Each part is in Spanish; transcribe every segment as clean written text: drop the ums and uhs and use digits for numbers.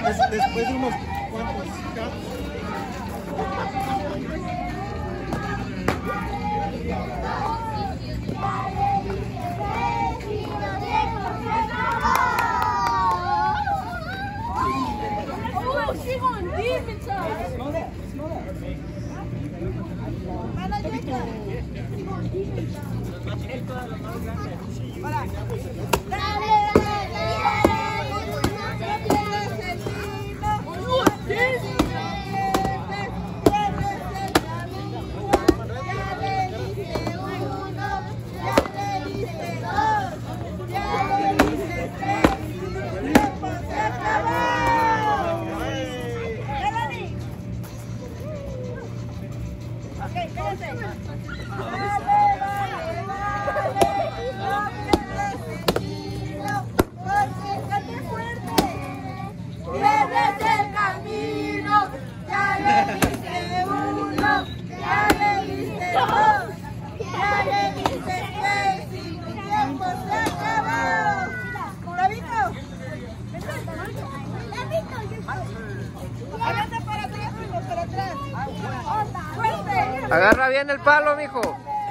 Después de unos cuantos Agarra bien el palo, mijo.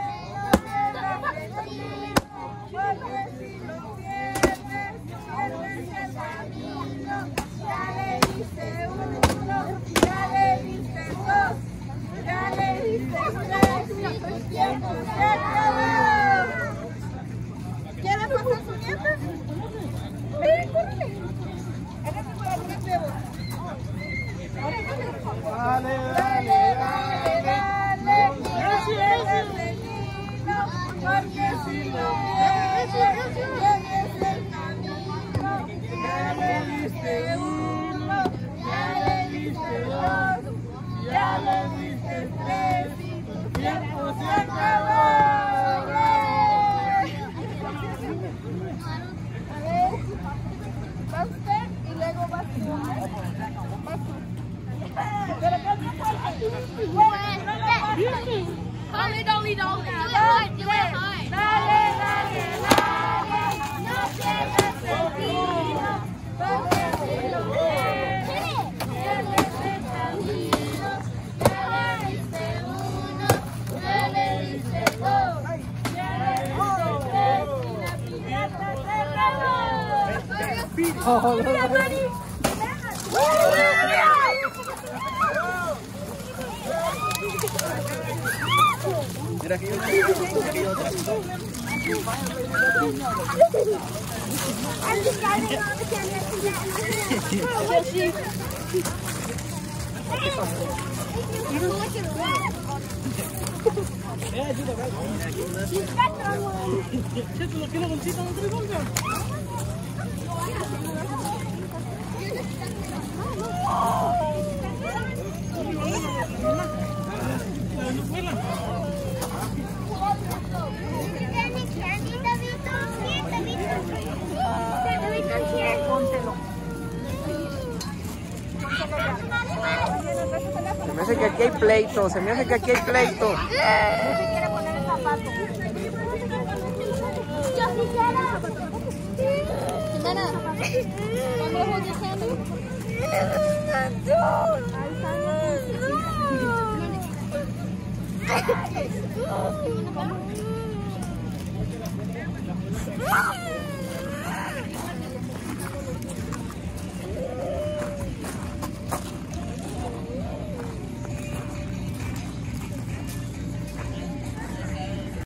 ¿Quieres pasar su nieta? Ven, córrele. Hágate por algunos huevos. Dale, porque si lo quieres, tienes el camino. Ya le diste uno, ya le diste dos, ya le diste tres, y tu tiempo se acabó. A ver, va usted y luego va tú. Pero que no Dolly, dolly, dolly. Do it high. Dale, dale, dale, no pierdas el tiro, porque si lo quieres, pierdes el camino. Ya le diste uno, ya le diste dos, ya le diste tres, y la piñata se acabó. ¡Mira, Mari! Mira aquí otra. Se me hace que aquí hay pleito, se me hace que aquí hay pleito. No se quiere poner el zapato. Yo quisiera. Nana, I'm gonna hold your hand. No.